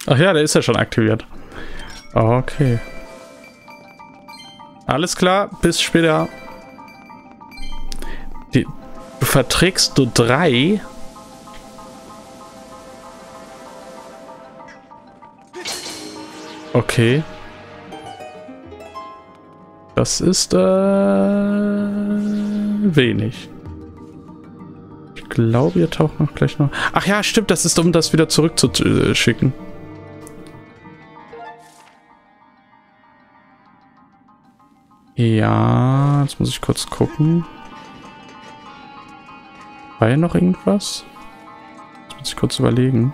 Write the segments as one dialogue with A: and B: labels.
A: Ach ja, der ist ja schon aktiviert. Okay. Alles klar, bis später. Du verträgst nur 3? Okay. Das ist wenig. Ich glaube, ihr taucht noch gleich noch. Ach ja, stimmt, das ist, um das wieder zurückzuschicken. Ja, jetzt muss ich kurz gucken. War hier noch irgendwas? Jetzt muss ich kurz überlegen.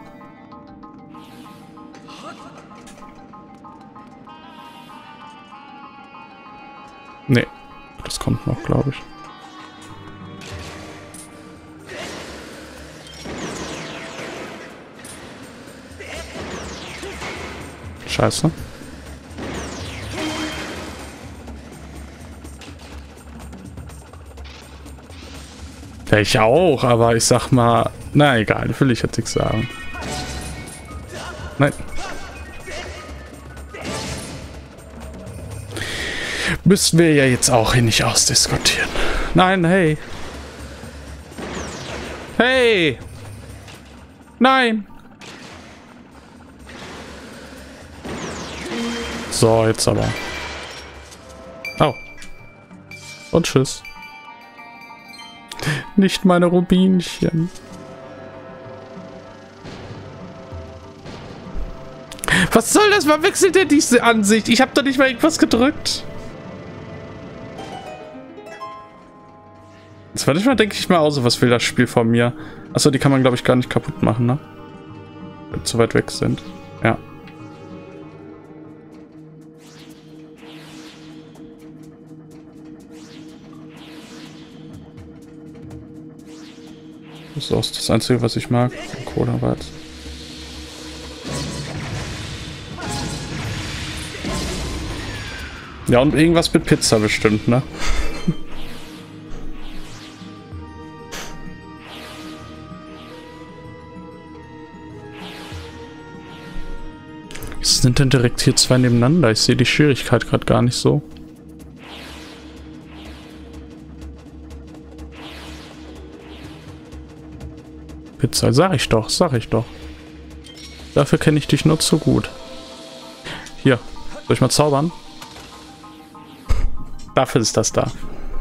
A: Nee, das kommt noch, glaube ich. Scheiße. Ja, ich auch, aber ich sag mal... Na egal, will ich jetzt nichts sagen. Nein. Müssen wir ja jetzt auch hier nicht ausdiskutieren. Nein, hey. Hey! Nein! So, jetzt aber. Oh. Und tschüss. Nicht meine Rubinchen. Was soll das? Warum wechselt der diese Ansicht? Ich habe doch nicht mal irgendwas gedrückt. Jetzt manchmal denke ich mal aus, was will das Spiel von mir? Achso, die kann man glaube ich gar nicht kaputt machen, ne? Wenn wir zu weit weg sind. Ja. Das ist auch das Einzige, was ich mag. Cola-Weiz. Ja, und irgendwas mit Pizza bestimmt, ne? Sind denn direkt hier zwei nebeneinander? Ich sehe die Schwierigkeit gerade gar nicht so. Pizza, sag ich doch, sag ich doch. Dafür kenne ich dich nur zu gut. Hier, soll ich mal zaubern? Dafür ist das da.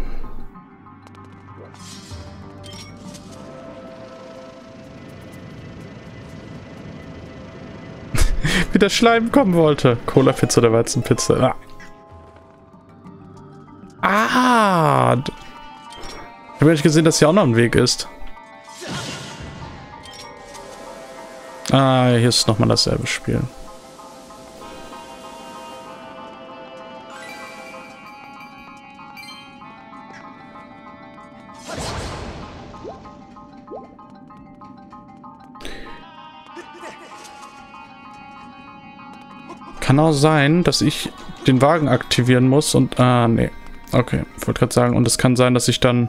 A: Wie der Schleim kommen wollte. Cola-Pizza oder Weizenpizza. Ah! Ich habe nicht gesehen, dass hier auch noch ein Weg ist. Ah, hier ist nochmal dasselbe Spiel. Kann auch sein, dass ich den Wagen aktivieren muss und... Ah, nee. Okay, ich wollte gerade sagen, und es kann sein, dass ich dann...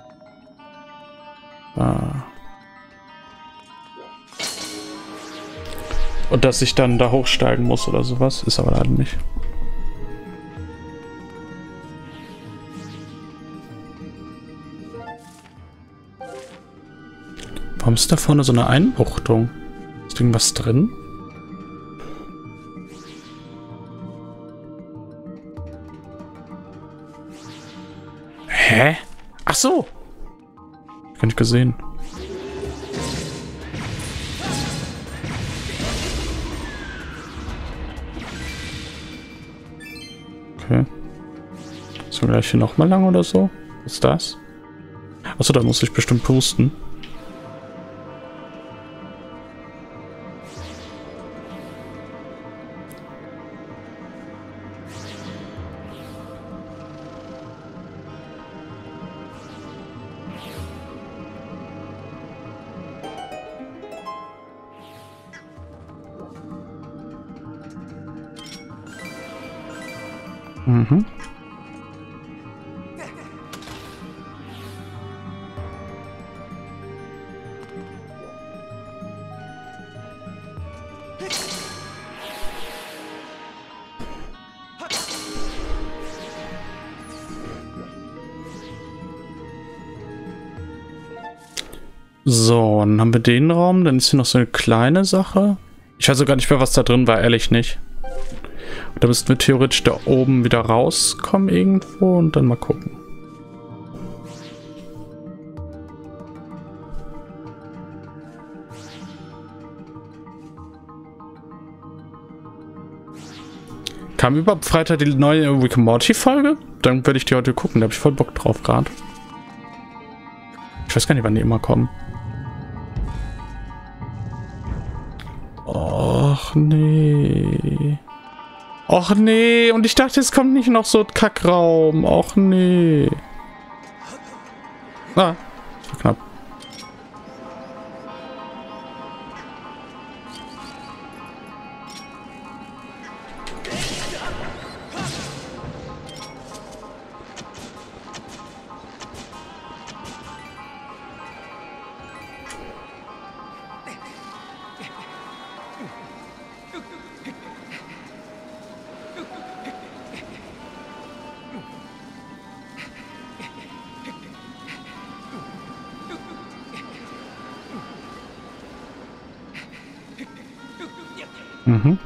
A: Und dass ich dann da hochsteigen muss oder sowas. Ist aber leider nicht. Warum ist da vorne so eine Einbuchtung? Ist irgendwas drin? Hä? Ach so! Gar nicht gesehen. Okay. So, gleich hier nochmal lang oder so? Was ist das? Achso, da muss ich bestimmt pusten. Mhm. So, dann haben wir den Raum. Dann ist hier noch so eine kleine Sache. Ich weiß sogar nicht mehr, was da drin war, ehrlich nicht. Da müssten wir theoretisch da oben wieder rauskommen irgendwo und dann mal gucken. Kam überhaupt Freitag die neue Rick and Morty Folge? Dann werde ich die heute gucken, da habe ich voll Bock drauf gerade. Ich weiß gar nicht, wann die immer kommen. Och nee. Och nee, und ich dachte, es kommt nicht noch so ein Kackraum. Och nee. Ah, das war knapp. Mhm.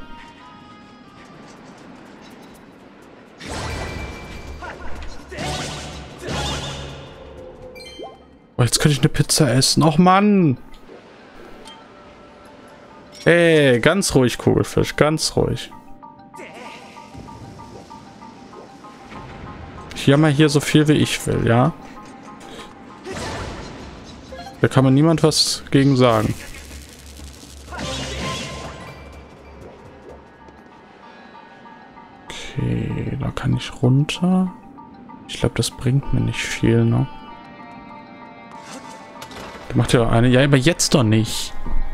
A: Oh, jetzt könnte ich eine Pizza essen. Och Mann! Ey, ganz ruhig, Kugelfisch, ganz ruhig. Ich jammer hier so viel wie ich will, ja? Da kann man niemand was gegen sagen. Okay, da kann ich runter. Ich glaube, das bringt mir nicht viel, ne? Da macht ja eine. Ja, aber jetzt doch nicht.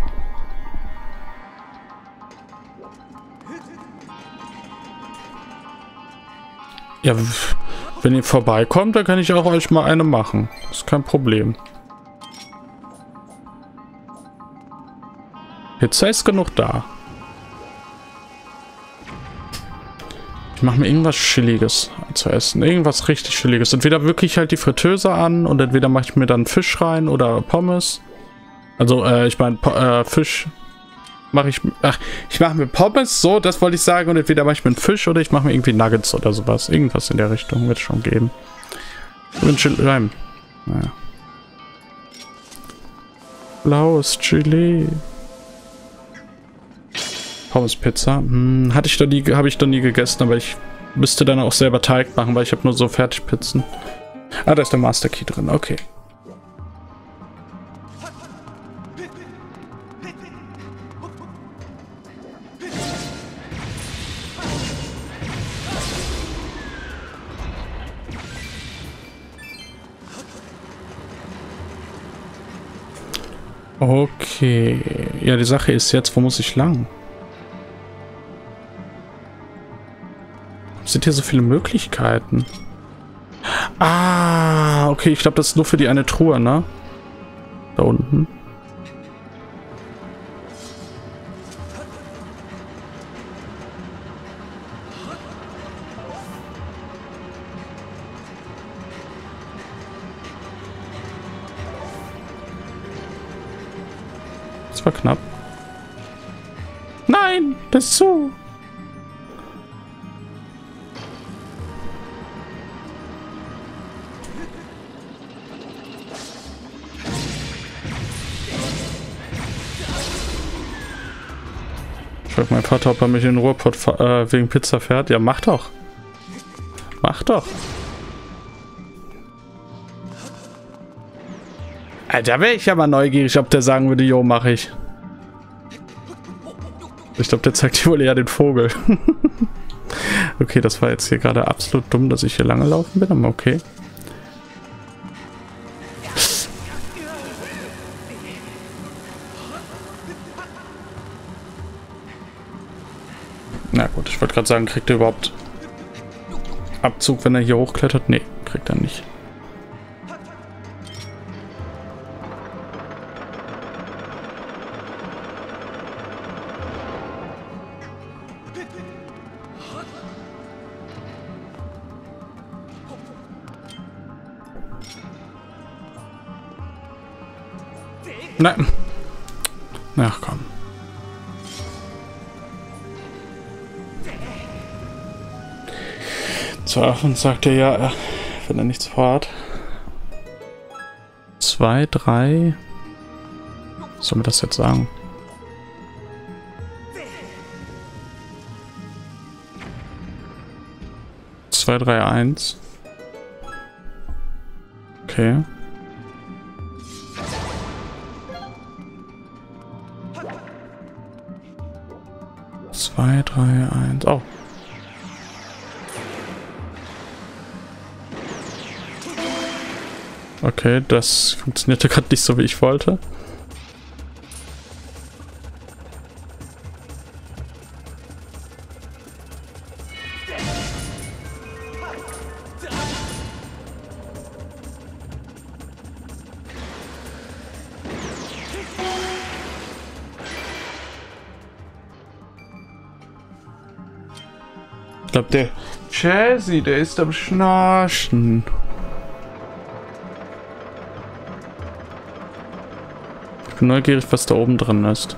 A: Ja, wenn ihr vorbeikommt, dann kann ich auch euch mal eine machen. Ist kein Problem. Pizza ist genug da. Ich mache mir irgendwas Chilliges zu essen. Irgendwas richtig Chilliges. Entweder wirklich halt die Fritteuse an und entweder mache ich mir dann Fisch rein oder Pommes. Also, ich meine, Fisch mache ich... Ach, ich mache mir Pommes, so, das wollte ich sagen. Und entweder mache ich mir einen Fisch oder ich mache mir irgendwie Nuggets oder sowas. Irgendwas in der Richtung wird es schon geben. Naja. Blaues Chili. Pommes Pizza. Habe ich doch nie gegessen, aber ich müsste dann auch selber Teig machen, weil ich habe nur so Fertigpizzen. Ah, da ist der Master Key drin. Okay. Okay. Ja, die Sache ist jetzt, wo muss ich lang? Sind hier so viele Möglichkeiten? Ah, okay, ich glaube, das ist nur für die eine Truhe, ne? Da unten. Das war knapp. Nein, das ist zu. Ich frag meinen Vater, ob er mich in den Ruhrpott wegen Pizza fährt. Ja, mach doch. Mach doch. Alter, wäre ich ja mal neugierig, ob der sagen würde, jo, mach ich. Ich glaube, der zeigt dir wohl eher den Vogel. Okay, das war jetzt hier gerade absolut dumm, dass ich hier lange laufen bin, aber okay. Na gut, ich wollte gerade sagen, kriegt er überhaupt Abzug, wenn er hier hochklettert? Nee, kriegt er nicht. Nein. Ach komm. Und sagt er ja, wenn er nichts vorhat. 2, 3. Was soll man das jetzt sagen? Zwei, 3, 1. Okay. 2, 3, 1. Oh. Okay, das funktionierte gerade nicht so, wie ich wollte. Ich glaube, der Chassis, der ist am Schnarchen. Ich bin neugierig, was da oben drin ist.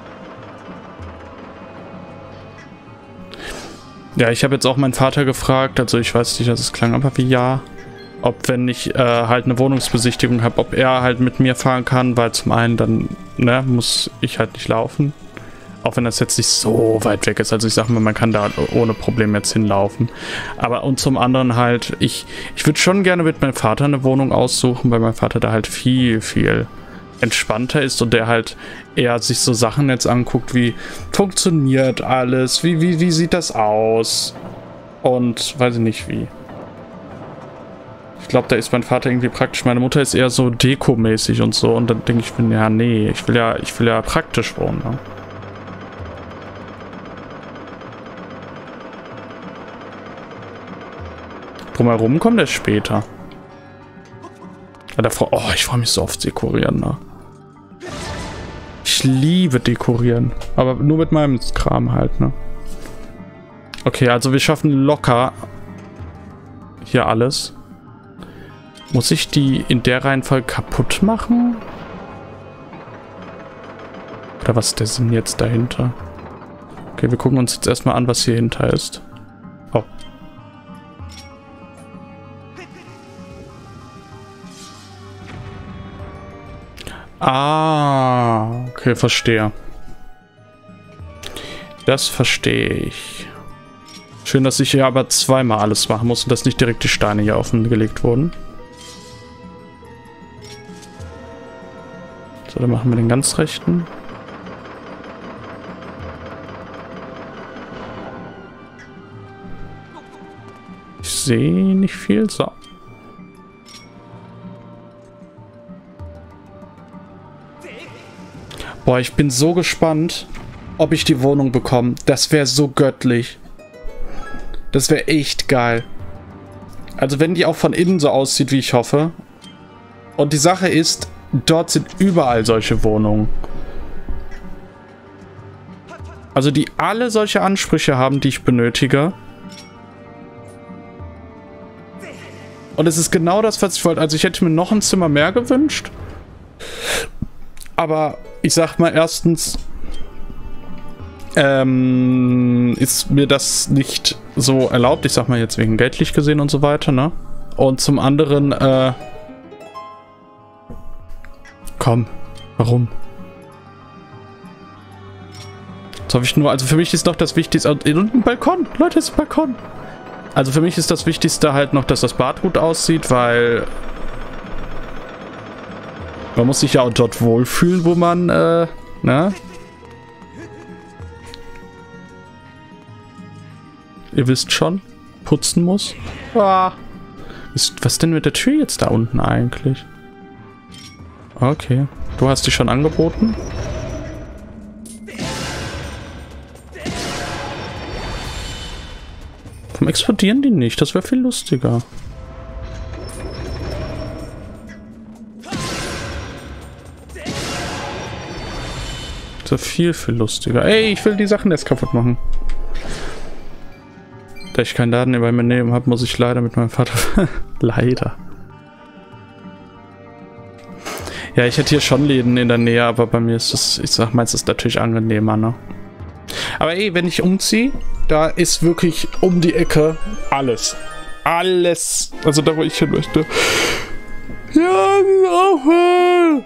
A: Ja, ich habe jetzt auch meinen Vater gefragt, also ich weiß nicht, dass es klang, aber wie ja. Ob, wenn ich halt eine Wohnungsbesichtigung habe, ob er halt mit mir fahren kann, weil zum einen dann, ne, muss ich halt nicht laufen. Auch wenn das jetzt nicht so weit weg ist. Also ich sag mal, man kann da ohne Problem jetzt hinlaufen. Aber und zum anderen halt, ich würde schon gerne mit meinem Vater eine Wohnung aussuchen, weil mein Vater da halt viel, viel entspannter ist und der halt eher sich so Sachen jetzt anguckt, wie funktioniert alles, wie sieht das aus und weiß ich nicht wie. Ich glaube, da ist mein Vater irgendwie praktisch. Meine Mutter ist eher so dekomäßig und so und dann denke ich mir, ja nee, ich will ja praktisch wohnen. Ne? Drumherum kommt er später. Ja, davor, oh, ich freue mich so aufs Dekorieren, ne? Ich liebe Dekorieren. Aber nur mit meinem Kram halt, ne? Okay, also wir schaffen locker hier alles. Muss ich die in der Reihenfolge kaputt machen? Oder was ist der Sinn jetzt dahinter? Okay, wir gucken uns jetzt erstmal an, was hier hinter ist. Oh. Ah, okay, verstehe. Das verstehe ich. Schön, dass ich hier aber zweimal alles machen muss und dass nicht direkt die Steine hier offengelegt wurden. So, dann machen wir den ganz rechten. Ich sehe nicht viel. So. Boah, ich bin so gespannt, ob ich die Wohnung bekomme. Das wäre so göttlich. Das wäre echt geil. Also wenn die auch von innen so aussieht, wie ich hoffe. Und die Sache ist, dort sind überall solche Wohnungen. Also die alle solche Ansprüche haben, die ich benötige. Und es ist genau das, was ich wollte. Also ich hätte mir noch ein Zimmer mehr gewünscht. Aber ich sag mal, erstens ist mir das nicht so erlaubt. Ich sag mal jetzt wegen geldlich gesehen und so weiter, ne? Und zum anderen, komm, warum? Das habe ich nur, also für mich ist noch das Wichtigste, und ein Balkon, Leute, ist ein Balkon. Also für mich ist das Wichtigste halt noch, dass das Bad gut aussieht, weil man muss sich ja auch dort wohlfühlen, wo man, ne? Ihr wisst schon, putzen muss. Ah. Was denn mit der Tür jetzt da unten eigentlich? Okay. Du hast die schon angeboten? Warum explodieren die nicht? Das wäre viel lustiger. Das wäre viel, viel lustiger. Ey, ich will die Sachen jetzt kaputt machen. Da ich keinen Laden bei mir nehmen habe, muss ich leider mit meinem Vater... leider. Ja, ich hätte hier schon Läden in der Nähe, aber bei mir ist es, ich sag mal, es ist natürlich angenehmer, ne? Aber ey, wenn ich umziehe, da ist wirklich um die Ecke alles. Alles. Also da, wo ich hin möchte. Ja, aufhören!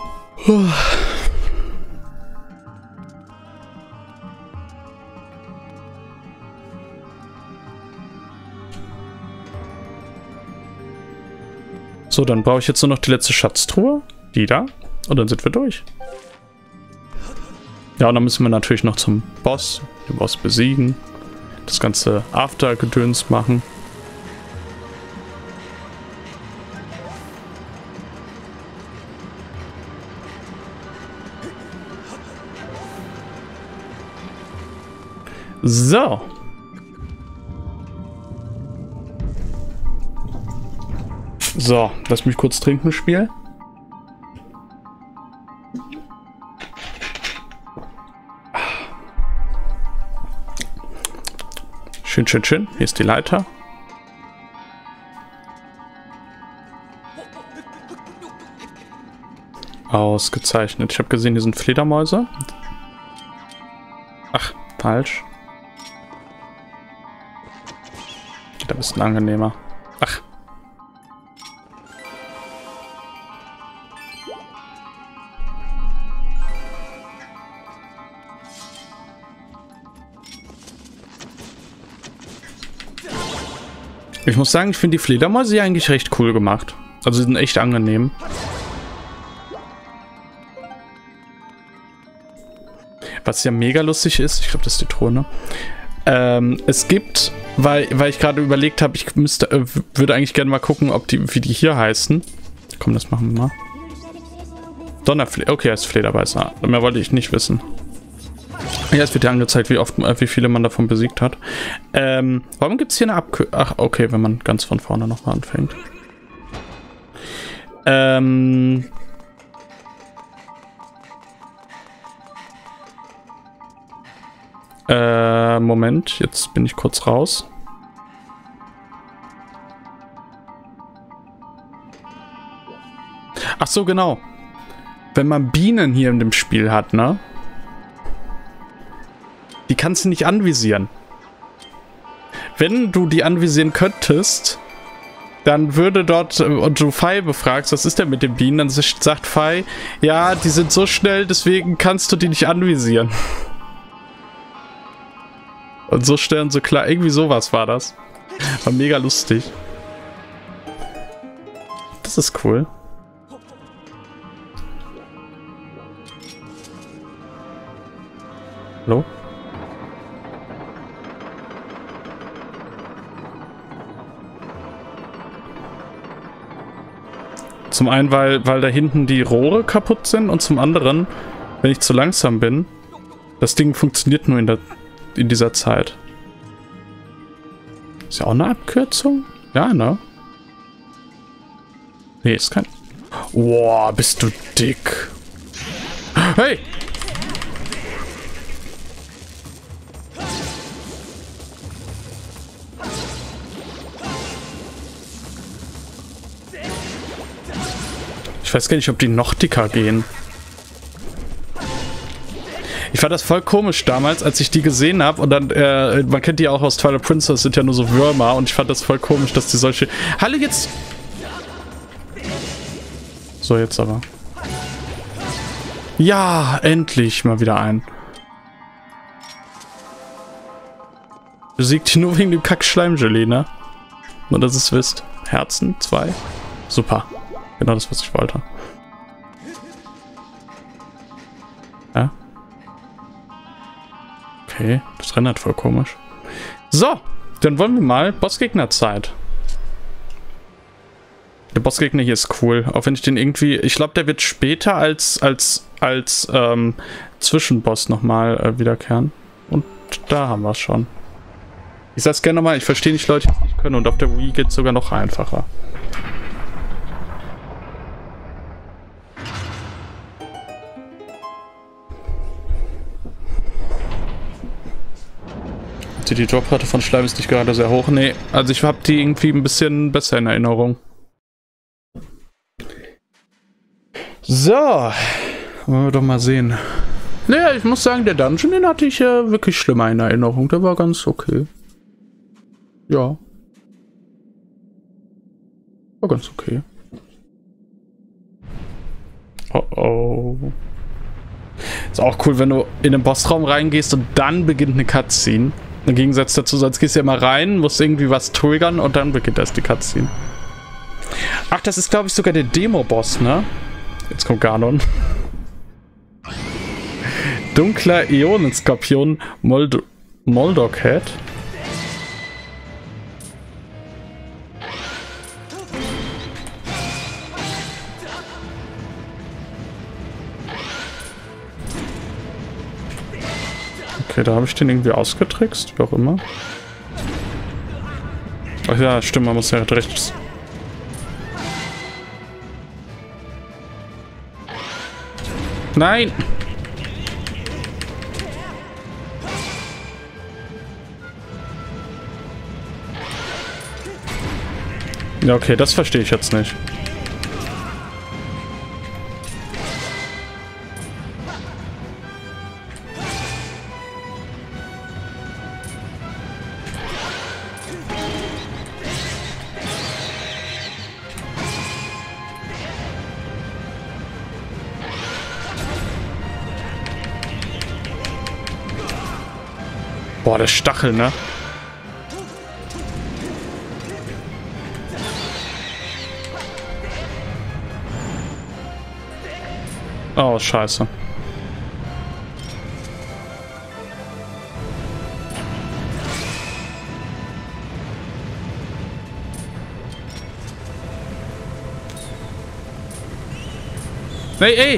A: So, dann brauche ich jetzt nur noch die letzte Schatztruhe. Die da. Und dann sind wir durch. Ja, und dann müssen wir natürlich noch zum Boss. Den Boss besiegen. Das ganze After-Gedöns machen. So. So, lass mich kurz trinken, Spiel. Schön, schön, schön. Hier ist die Leiter. Ausgezeichnet. Ich habe gesehen, hier sind Fledermäuse. Ach, falsch. Geht ein bisschen angenehmer. Ach. Ich muss sagen, ich finde die Fledermäuse hier eigentlich recht cool gemacht. Also sie sind echt angenehm. Was ja mega lustig ist, ich glaube, das ist die Truhe, ne? Es gibt, weil ich gerade überlegt habe, ich würde eigentlich gerne mal gucken, wie die hier heißen. Komm, das machen wir mal. Donnerfleder. Okay, er ist Flederbeißer. Mehr wollte ich nicht wissen. Ja, es wird ja angezeigt, wie viele man davon besiegt hat. Warum gibt es hier eine Abkürzung? Ach, okay, wenn man ganz von vorne nochmal anfängt. Moment, jetzt bin ich kurz raus. Ach so, genau. Wenn man Bienen hier in dem Spiel hat, ne? Die kannst du nicht anvisieren. Wenn du die anvisieren könntest, dann würde dort, und du Fei befragst, was ist denn mit den Bienen, dann sagt Fei, ja, die sind so schnell, deswegen kannst du die nicht anvisieren. Und so schnell und so klar, irgendwie sowas war das. War mega lustig. Das ist cool. Hallo? Zum einen, weil da hinten die Rohre kaputt sind und zum anderen, wenn ich zu langsam bin, das Ding funktioniert nur in dieser Zeit. Ist ja auch eine Abkürzung? Ja, ne? Nee, ist kein... Boah, bist du dick. Hey! Ich weiß gar nicht, ob die noch dicker gehen. Ich fand das voll komisch damals, als ich die gesehen habe und dann, man kennt die auch aus Twilight Princess, sind ja nur so Würmer und ich fand das voll komisch, dass die solche... Hallo, jetzt... So, jetzt aber. Ja, endlich mal wieder ein. Besiegt die nur wegen dem Kack-Schleimgelee, ne? Nur, dass ihr es wisst. Herzen, 2. Super. Genau das, was ich wollte. Ja. Okay, das rendert voll komisch. So, dann wollen wir mal Bossgegnerzeit. Der Bossgegner hier ist cool, auch wenn ich den irgendwie... Ich glaube, der wird später als Zwischenboss nochmal wiederkehren. Und da haben wir es schon. Ich sag's gerne nochmal, ich verstehe nicht Leute, die es nicht können und auf der Wii geht es sogar noch einfacher. Die Droprate von Schleim ist nicht gerade sehr hoch. Nee, also ich habe die irgendwie ein bisschen besser in Erinnerung. So, wollen wir doch mal sehen. Naja, ich muss sagen, der Dungeon, den hatte ich wirklich schlimmer in Erinnerung. Der war ganz okay. Ja. War ganz okay. Oh oh. Ist auch cool, wenn du in den Bossraum reingehst und dann beginnt eine Cutscene. Im Gegensatz dazu, sonst gehst du ja mal rein, musst irgendwie was triggern und dann beginnt erst die Cutscene. Ach, das ist, glaube ich, sogar der Demo-Boss, ne? Jetzt kommt Ganon. Dunkler Ionenskorpion Moldog-Head. Okay, da habe ich den irgendwie ausgetrickst, wie auch immer. Ach ja, stimmt, man muss ja rechts. Nein! Ja, okay, das verstehe ich jetzt nicht. Boah, der Stachel, ne? Oh, scheiße. Hey, ey!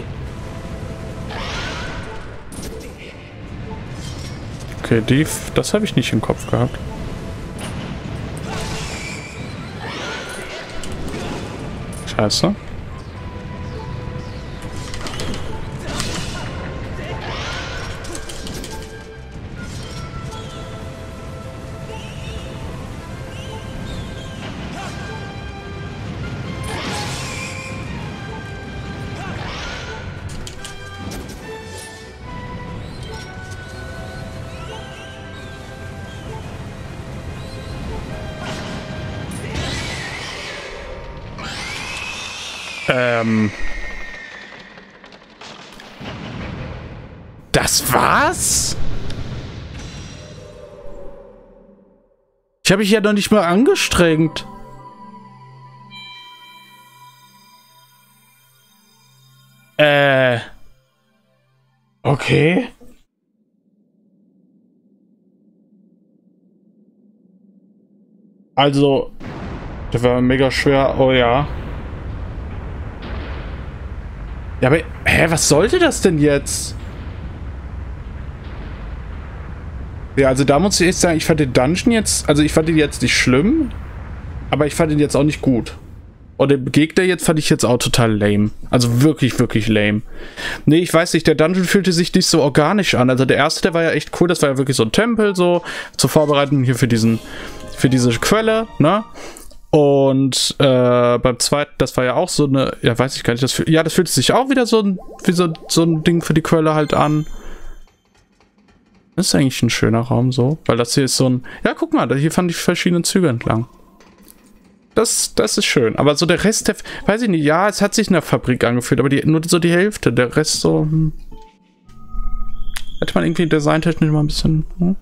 A: Okay, das habe ich nicht im Kopf gehabt. Scheiße. Das war's? Ich habe mich ja noch nicht mal angestrengt. Okay. Also, der war mega schwer. Oh ja. Ja, aber, hä, was sollte das denn jetzt? Ja, also da muss ich echt sagen, ich fand den Dungeon jetzt, also ich fand ihn jetzt nicht schlimm, aber ich fand ihn jetzt auch nicht gut. Und den Gegner jetzt fand ich jetzt auch total lame. Also wirklich, wirklich lame. Nee, ich weiß nicht, der Dungeon fühlte sich nicht so organisch an. Also der erste, der war ja echt cool, das war ja wirklich so ein Tempel, so zur Vorbereitung hier für diese Quelle, ne? Und beim zweiten, das war ja auch so eine, ja, weiß ich gar nicht, das fühlt sich auch wieder wie so ein Ding für die Quelle halt an. Das ist eigentlich ein schöner Raum so, weil das hier ist so ein, ja, guck mal, hier fand ich verschiedene Züge entlang. Das ist schön, aber so der Rest, weiß ich nicht, ja, es hat sich in der Fabrik angefühlt, aber nur so die Hälfte, der Rest so, hätte man irgendwie designtechnisch mal ein bisschen,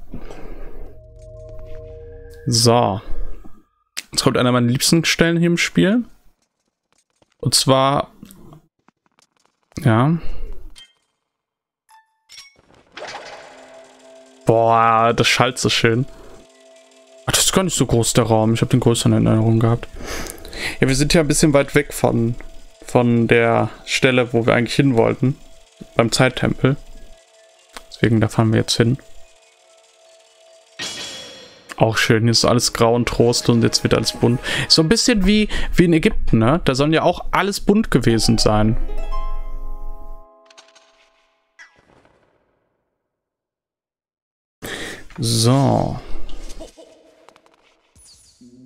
A: So. Jetzt kommt einer meiner liebsten Stellen hier im Spiel. Und zwar, ja. Boah, das schallt so schön. Ach, das ist gar nicht so groß, der Raum. Ich habe den größeren in Erinnerung gehabt. Ja, wir sind ja ein bisschen weit weg von der Stelle, wo wir eigentlich hin wollten. Beim Zeittempel. Deswegen, da fahren wir jetzt hin. Auch schön, hier ist alles grau und trostlos und jetzt wird alles bunt. So ein bisschen wie in Ägypten, ne? Da sollen ja auch alles bunt gewesen sein. So.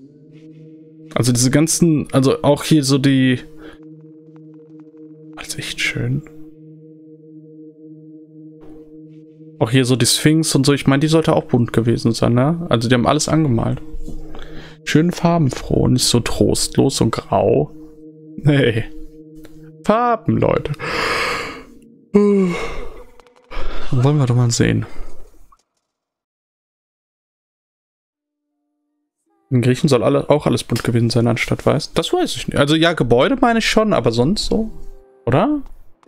A: Also diese ganzen, also auch hier so die... Das ist echt echt schön. Auch hier so die Sphinx und so. Ich meine, die sollte auch bunt gewesen sein, ne? Also die haben alles angemalt. Schön farbenfroh, nicht so trostlos und grau. Nee. Farben, Leute. Wollen wir doch mal sehen. In Griechen soll auch alles bunt gewesen sein, anstatt weiß. Das weiß ich nicht. Also ja, Gebäude meine ich schon, aber sonst so. Oder?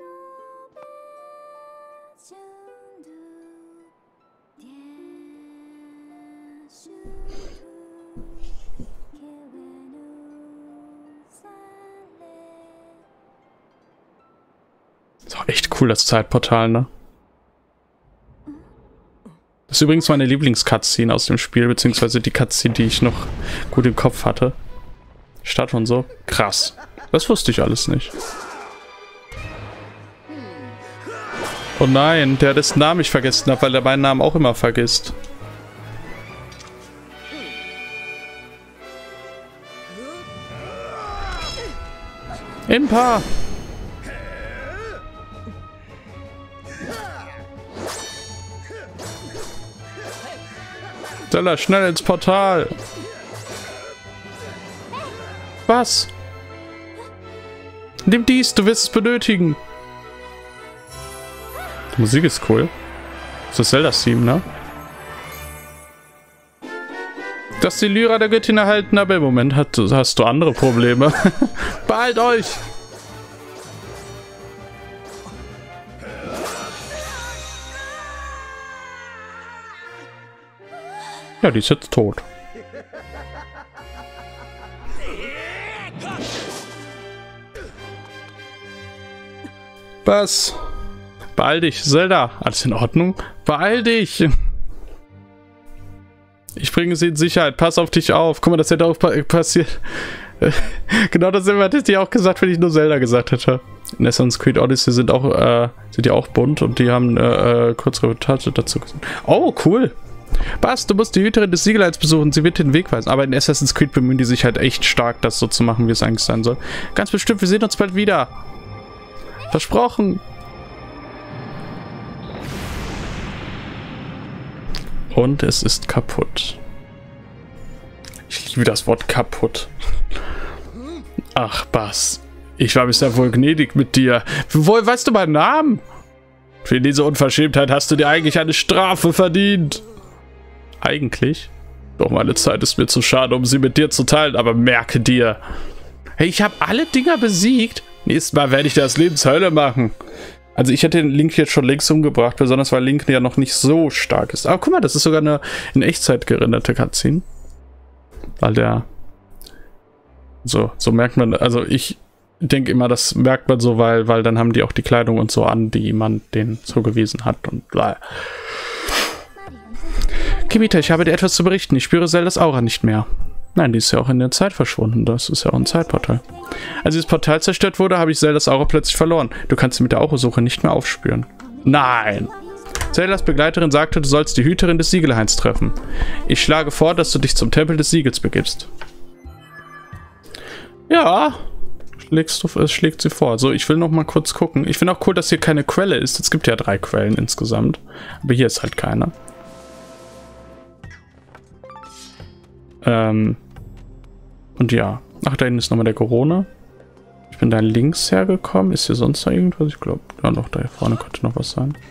A: Ist auch echt cool, das Zeitportal, ne? Das ist übrigens meine Lieblings-Cutscene aus dem Spiel, beziehungsweise die Cutscene, die ich noch gut im Kopf hatte. Stadt und so. Krass. Das wusste ich alles nicht. Oh nein, der dessen Namen ich vergessen habe, weil der meinen Namen auch immer vergisst. Impa! Stella, schnell ins Portal! Was? Nimm dies, du wirst es benötigen! Die Musik ist cool. Das ist Zelda-Theme, ne? Dass die Lyra der Göttin erhalten, aber im Moment hast du andere Probleme. Beeilt euch! Ja, die ist jetzt tot. Was? Beeil dich, Zelda. Alles in Ordnung? Beeil dich! Ich bringe sie in Sicherheit. Pass auf dich auf. Guck mal, das hätte auch passiert. Genau das hätte ich auch gesagt, wenn ich nur Zelda gesagt hätte. In Assassin's Creed Odyssey sind ja auch bunt und die haben kurz Reportage dazu gesagt. Oh, cool. Bas, du musst die Hüterin des Siegelheits besuchen, sie wird den Weg weisen. Aber in Assassin's Creed bemühen die sich halt echt stark, das so zu machen, wie es eigentlich sein soll. Ganz bestimmt, wir sehen uns bald wieder. Versprochen. Und es ist kaputt. Ich liebe das Wort kaputt. Ach, Bas. Ich war bisher wohl gnädig mit dir. Wohl weißt du meinen Namen? Für diese Unverschämtheit hast du dir eigentlich eine Strafe verdient. Eigentlich? Doch meine Zeit ist mir zu schade, um sie mit dir zu teilen, aber merke dir. Hey, ich habe alle Dinger besiegt. Nächstes Mal werde ich dir das Lebenshölle machen. Also ich hätte den Link jetzt schon längst umgebracht, besonders weil Link ja noch nicht so stark ist. Aber guck mal, das ist sogar eine in Echtzeit gerenderte Cutscene. Weil der... So merkt man... Also ich denke immer, das merkt man so, weil dann haben die auch die Kleidung und so an, die man denen zugewiesen hat und bla. Kimita, ich habe dir etwas zu berichten. Ich spüre Zeldas Aura nicht mehr. Nein, die ist ja auch in der Zeit verschwunden. Das ist ja auch ein Zeitportal. Als dieses Portal zerstört wurde, habe ich Zeldas Aura plötzlich verloren. Du kannst sie mit der Aura-Suche nicht mehr aufspüren. Nein! Zeldas Begleiterin sagte, du sollst die Hüterin des Siegelhains treffen. Ich schlage vor, dass du dich zum Tempel des Siegels begibst. Ja, schlägt sie vor. So, ich will noch mal kurz gucken. Ich finde auch cool, dass hier keine Quelle ist. Es gibt ja 3 Quellen insgesamt. Aber hier ist halt keine. Und ja. Ach, da hinten ist nochmal der Corona. Ich bin da links hergekommen. Ist hier sonst noch irgendwas? Ich glaube, ja doch, da vorne könnte noch was sein.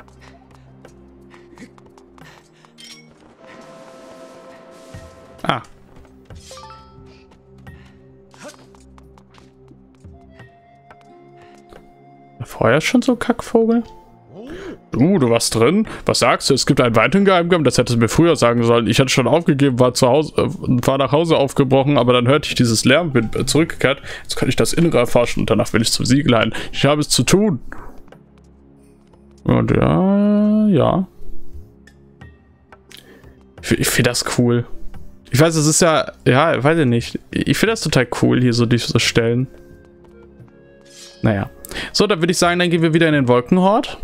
A: Ah. Vorher schon so ein Kackvogel? Du warst drin? Was sagst du? Es gibt einen weiteren Geheimgang, das hättest du mir früher sagen sollen. Ich hatte schon aufgegeben, war nach Hause aufgebrochen, aber dann hörte ich dieses Lärm, bin zurückgekehrt. Jetzt kann ich das Innere erforschen und danach will ich zum Siegelhain. Ich habe es zu tun. Und ja. Ich finde das cool. Ich weiß, es ist ja, weiß ich nicht. Ich finde das total cool, hier so diese Stellen. Naja. So, dann würde ich sagen, dann gehen wir wieder in den Wolkenhort.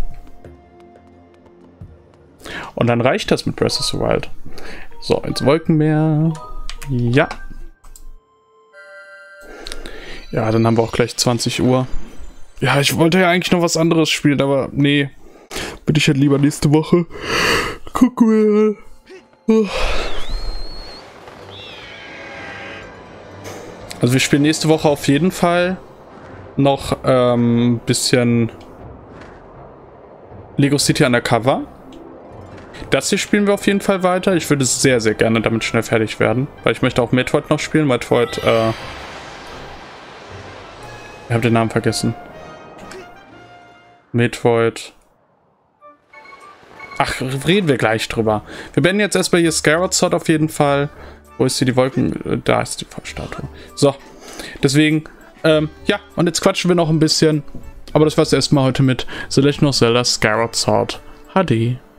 A: Und dann reicht das mit Breath of the Wild. So, ins Wolkenmeer. Ja. Ja, dann haben wir auch gleich 20 Uhr. Ja, ich wollte ja eigentlich noch was anderes spielen, aber nee. Würde ich halt lieber nächste Woche. Gucken wir. Also wir spielen nächste Woche auf jeden Fall noch bisschen Lego City Undercover. Das hier spielen wir auf jeden Fall weiter. Ich würde sehr, sehr gerne damit schnell fertig werden. Weil ich möchte auch Metroid noch spielen. Metroid, ich habe den Namen vergessen. Metroid. Ach, reden wir gleich drüber. Wir beenden jetzt erstmal hier Scarlet Sword auf jeden Fall. Wo ist hier die Wolken? Da ist die Statue. So, deswegen, ja, und jetzt quatschen wir noch ein bisschen. Aber das war's erstmal heute mit The Legend of Zelda Skyward Sword HD.